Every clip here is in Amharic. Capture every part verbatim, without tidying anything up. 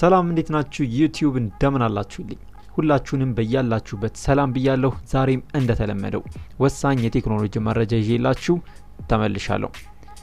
ሰላም እንዴት ናችሁ ዩቲዩብ እንደምን አላችሁልኝ ሁላችሁንም በያላችሁበት ሰላም ብያለሁ ዛሬም እንደተለመደው ወሳኝ የቴክኖሎጂ መረጃ ይዤላችሁ ተመልሻለሁ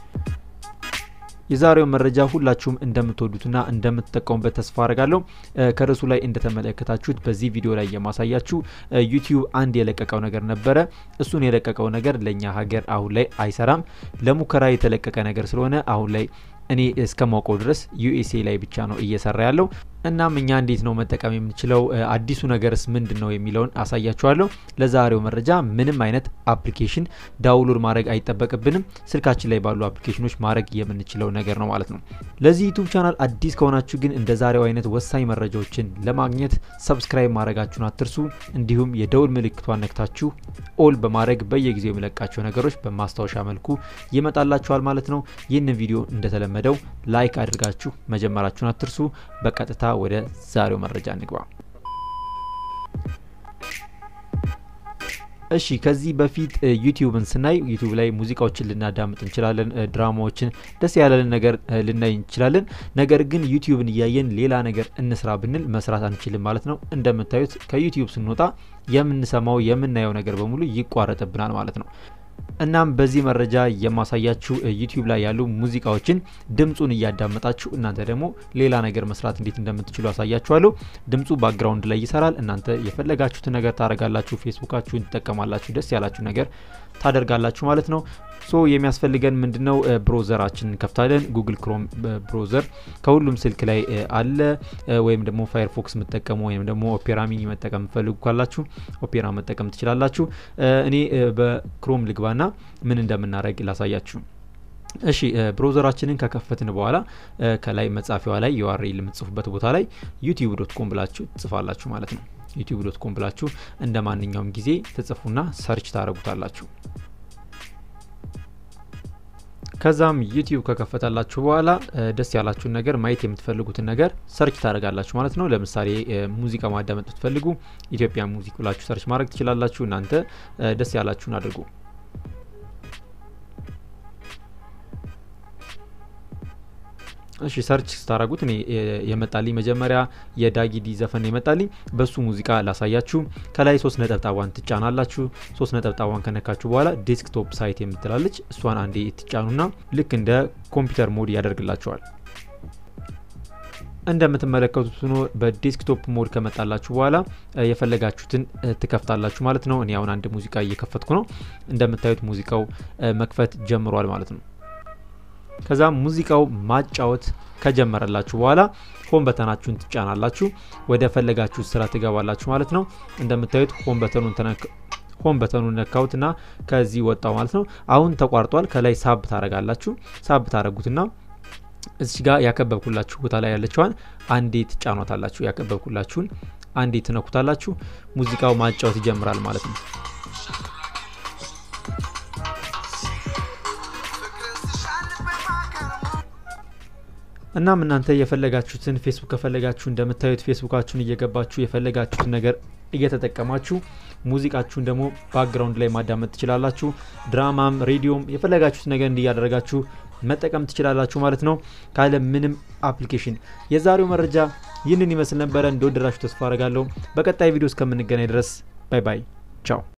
የዛሬው መረጃ ሁላችሁም እንደምትወዱትና እንደምትጠቀሙበት ተስፋ አደርጋለሁ ከርሱ ላይ እንደተመለከታችሁት በዚህ ቪዲዮ ላይ የማሳያችሁ ዩቲዩብ አንድ የለቀቀው ነገር ነበረ እሱን የለቀቀው ነገር ለኛ ሀገር አሁን ላይ አይሰራም ለሙከራ የተለቀቀ ነገር ስለሆነ አሁን ላይ እኔ እስከማውቀው ድረስ ዩኤስኤ ላይ ብቻ ነው እየሰራ ያለው እናም እኛ እንዴት ነው መጠቀም የምንችለው አዲሱ ነገርስ ምንድነው የሚለውን አሳያችኋለሁ ለዛሬው መረጃ ምንም አይነት አፕሊኬሽን ዳውንሎድ ማድረግ አይተበቅብንም ስልካችን ላይ ባሉ አፕሊኬሽኖች ማድረግ የምንችለው ነገር ነው ማለት ነው ለዚህ ዩቲዩብ ቻናል አዲስ ከሆናችሁ ግን እንደዛሬው አይነት ወሳኝ መረጃዎችን ለማግኘት ሰብስክራይብ ማድረጋችሁን አትርሱ እንዲሁም የደውል ምልክቷን ነክታችሁ ኦል በማድረግ በየጊዜው የሚለቃቸው ነገሮች በማስታወሻ መልኩ ይመጣላችኋል ማለት ነው ይህንን ቪዲዮ እንደተለመደው ላይክ አድርጋችሁ መጀመራችሁን አትርሱ በቀጥታ ወደ ዛሬው መረጃ እንግባ እሺ ከዚህ በፊት ዩቲዩብን ስናይ ዩቲዩብ ላይ ሙዚቃዎችን ልናዳምጥ እንችላለን ድራማዎችን ደስ ያለልን ነገር ልናይ እንችላለን ነገር ግን ዩቲዩብን እያየን ሌላ ነገር እንስራ ብንል መስራት አንችልም ማለት ነው እንደምታዩት ከዩቲዩብ ስንወጣ የምንሰማው የምናየው ነገር በሙሉ ይቋረጥብናል ማለት ነው እናም በዚህ መረጃ የማሳያችሁ ዩቲዩብ ላይ ያሉ ሙዚቃዎችን ድምጹን እያዳመጣችሁ እናንተ ደግሞ ሌላ ነገር መስራት እንዴት እንደምትችሉ አሳያችኋለሁ ድምጹ ባክግራውንድ ላይ ይሰራል እናንተ የፈለጋችሁት ነገር ታረጋላችሁ ፌስቡካችሁን ተጠቀማላችሁ ደስ ያላችሁ ነገር ታደርጋላችሁ ማለት ነው ሶ የሚያስፈልገን ምንድነው ብሮዘራችንን ከፍታለን ጉግል ክሮም ብሮዘር ከሁሉም ስልክ ላይ አለ ወይም ደግሞ ፋየርፎክስ መጠቀም ወይም ደግሞ ኦፔራ ሚኒ መጠቀም ፈልጉ ካላችሁ ኦፔራ መጠቀም ትችላላችሁ እኔ በክሮም ልግባና ምን እንደምናረግ ላሳያችሁ እሺ ብሮዘራችንን ከከፈትን በኋላ ከላይ መጻፊያው ላይ ዩአርኤል የምትጽፉበት ቦታ ላይ ዩቲዩብ ዶት ኮም ብላችሁ ጽፋላችሁ ማለት ነው ዩቲዩብ ዶት ኮም ብላችሁ እንደማንኛውም ጊዜ ተጽፉና ሰርች ታረጉታላችሁ ከዛም ዩቲዩብ ከከፈታላችሁ በኋላ ደስ ያላችሁን ነገር ማየት የምትፈልጉትን ነገር ሰርች ታረጋላችሁ ማለት ነው ለምሳሌ ሙዚቃ ማዳመጥ ብትፈልጉ ኢትዮጵያ ሙዚቃ ብላችሁ ሰርች ማድረግ ትችላላችሁ እናንተ ደስ ያላችሁን አድርጉ እሺ ሰርች ስታረጉት እኔ የመጣልኝ መጀመሪያ የዳጊዲ ዘፈን የመጣልኝ በሱ ሙዚቃ ላሳያችሁ ከላይ ሶስት ነጥብጣዋን ትጫናላችሁ ሶስት ነጥብጣዋን ከነካችሁ በኋላ ዴስክቶፕ ሳይት የምትላለች እሷን አንዴ ትጫኑና ልክ እንደ ኮምፒውተር ሞድ ያደርግላችኋል እንደምትመለከቱት ነው በዴስክቶፕ ሞድ ከመጣላችሁ በኋላ የፈለጋችሁትን ትከፍታላችሁ ማለት ነው እኔ አሁን አንድ ሙዚቃ እየከፈትኩ ነው እንደምታዩት ሙዚቃው መክፈት ጀምሯል ማለት ነው ከዛ ሙዚቃው ማጫወት ከጀመረላችሁ በኋላ ሆም በተናችሁን ትጫናላችሁ ወደ ፈለጋችሁ ስራ ትገባላችሁ ማለት ነው እንደምታዩት ሆም በተኑን ተነክ ሆም በተኑን ነካውትና ከዚህ ወጣው ማለት ነው አሁን ተቋርጧል ከላይ ሳብ ታረጋላችሁ ሳብ ታረጉትና እዚህ ጋር ያከበብኩላችሁ ቦታ ላይ ያለችዋን አንዴ ትጫኗታላችሁ ያከበብኩላችሁን አንዴ ትነኩታላችሁ ሙዚቃው ማጫወት ይጀምራል ማለት ነው እናም እናንተ የፈለጋችሁትን ፌስቡክ ከፈለጋችሁ እንደምታዩት ፌስቡካችሁን እየገባችሁ የፈለጋችሁትን ነገር እየተጠቀማችሁ ሙዚቃችሁን ደግሞ ባክግራውንድ ላይ ማዳመጥ ትችላላችሁ ድራማም ሬዲዮም የፈለጋችሁት ነገር እንዲያደርጋችሁ መጠቀም ትችላላችሁ ማለት ነው ካለ ምንም አፕሊኬሽን የዛሬው መረጃ ይህንን ይመስል ነበር እንደወደዳችሁ ተስፋ አደርጋለሁ በቀጣይ ቪዲዮ እስከምንገናኝ ድረስ ባይ ባይ ቻው